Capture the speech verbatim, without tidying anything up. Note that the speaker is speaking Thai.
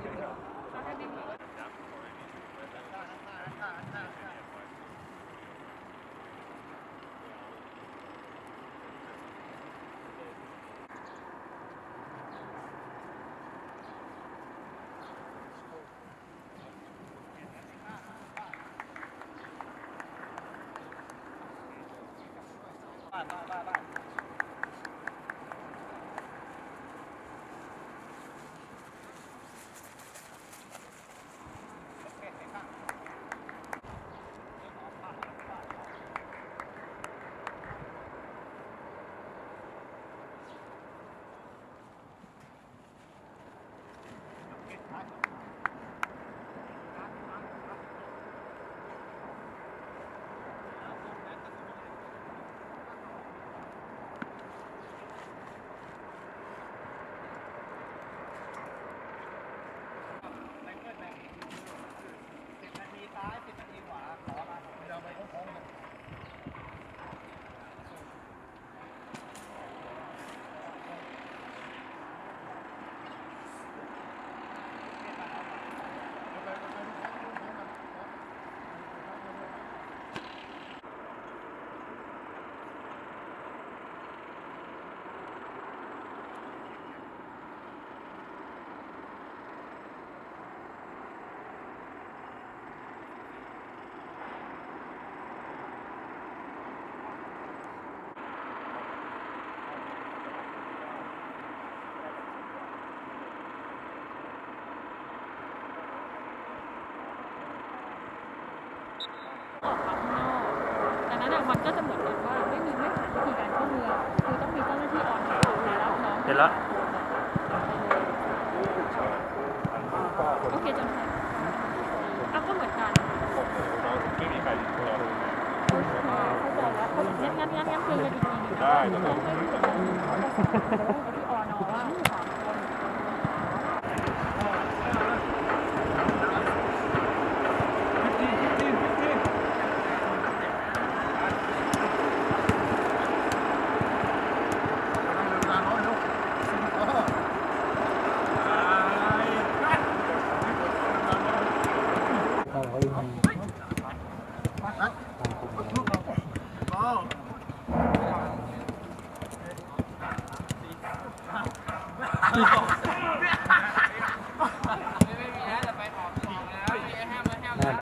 บ้านบ้านบ้านบ้านออกมาข้างนอกดังนั้นมันก็จะเหมือนกับว่าไม่มีไม่ผ่านวิธีการเข้าเมืองคือต้องมีเจ้าหน้าที่ออนไลน์มารับน้องเห็นแล้วโอเคจำได้เอาก็เหมือนกันไม่มีใครเข้าใจแล้วเขางั้นงั้นงั้นงั้นคุยกันอีกทีนึงได้ต้องให้ที่ออนอว่าสามคน Oh.